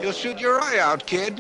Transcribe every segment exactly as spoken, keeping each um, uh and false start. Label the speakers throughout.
Speaker 1: You'll shoot your eye out, kid.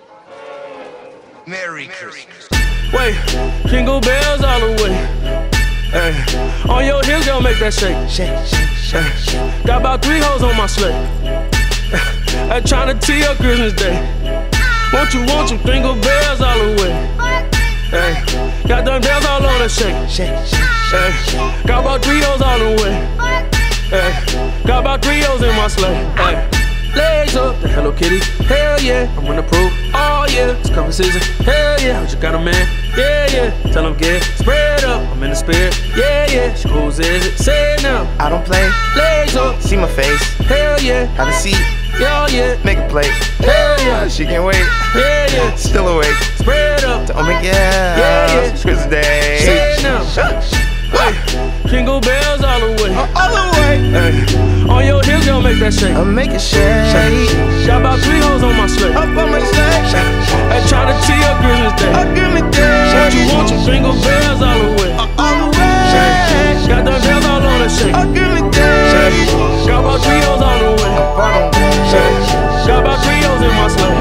Speaker 1: Merry Christmas.
Speaker 2: Wait, jingle bells all the way. Hey, on your hips, girl, make that shake. Shake, shake, shake, shake. Got about three hoes on my slate. I'm tryna tee up Christmas Day. Won't you want some jingle bells all the way? Hey, got them bells all on the shake. Shake, shake, shake. Got about three hoes all the way. Hey, got about three hoes in my sleigh. Hey, legs up, the Hello Kitty. Hell yeah, I'm gonna prove. Oh yeah, it's cover season. Hell yeah, you got a man. Yeah, yeah, tell him get spread up. I'm in the spirit. Yeah, yeah, whose is it? Say it now.
Speaker 3: I don't play.
Speaker 2: Legs up,
Speaker 3: See my face.
Speaker 2: hell yeah.
Speaker 3: Have a seat.
Speaker 2: Yeah, yeah,
Speaker 3: Make a plate.
Speaker 2: hell yeah.
Speaker 3: She can't wait.
Speaker 2: Yeah, yeah,
Speaker 3: Still awake.
Speaker 2: spread up.
Speaker 3: Oh my God.
Speaker 2: Yeah, yeah.
Speaker 3: Christmas Day.
Speaker 2: Say it now. Hey, jingle bells all the way.
Speaker 3: All the way.
Speaker 2: Hey, on your hips, girl, make that shake.
Speaker 3: I'll make it shake.
Speaker 2: Got about three hoes on my slate.
Speaker 3: Up on my sled.
Speaker 2: I try to tee up Christmas Day.
Speaker 3: I'll give me day.
Speaker 2: Won't you want some jingle bells all the way?
Speaker 3: All the way.
Speaker 2: Got them bells all on the shake.
Speaker 3: I'll give me day.
Speaker 2: Got about three hoes on the way. Got about three hoes in my sleigh.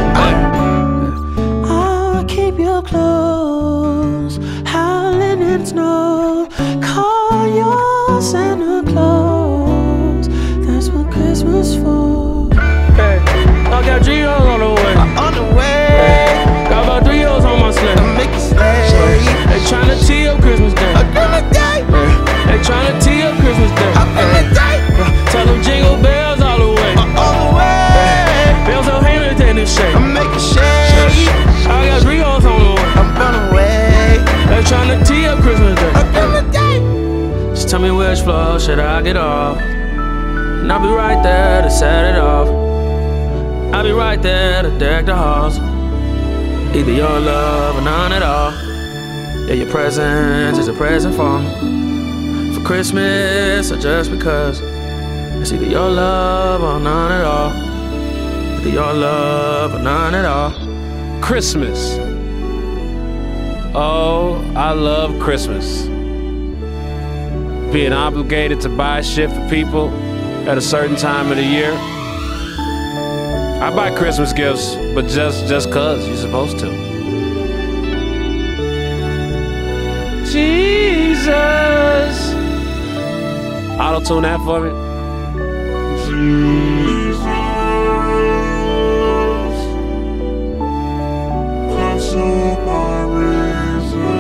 Speaker 4: I'll keep you close, howling in snow. Call your Santa Claus. That's what Christmas for.
Speaker 2: Hey, I got three hoes on the way.
Speaker 3: On the way.
Speaker 2: Got about three hoes on my sleigh.
Speaker 3: I'll make it slay.
Speaker 2: They tryna tee up Christmas Day.
Speaker 3: I'll give me day.
Speaker 2: They tryna tee up Christmas Day.
Speaker 3: I'll give me day.
Speaker 2: Tell them jingle bells all the way.
Speaker 3: All the way.
Speaker 2: Bells on hand in the shake.
Speaker 3: I'll make it shake.
Speaker 2: I got three hoes on the way.
Speaker 3: I'm on the way.
Speaker 2: They tryna tee up Christmas Day.
Speaker 3: I'll give me day.
Speaker 2: Just tell me which floor should I get off, and I'll be right there to set it off. I'll be right there to deck the halls. Either your love or none at all. Yeah, your presence is a present for me, for Christmas or just because. It's either your love or none at all. Either your love or none at all.
Speaker 5: Christmas. Oh, I love Christmas. Being obligated to buy shit for people at a certain time of the year. I buy Christmas gifts, but just just cause you're supposed to. Jesus. Auto-tune that for me.
Speaker 6: Jesus, console my reason.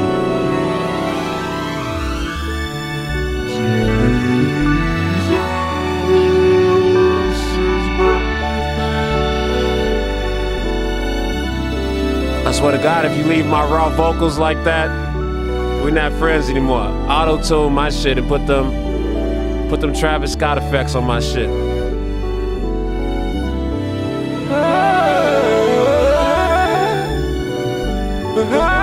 Speaker 5: I swear to God, if you leave my raw vocals like that, we're not friends anymore. Auto-tune my shit and put them, put them Travis Scott effects on my shit.
Speaker 6: Ah, ah, ah.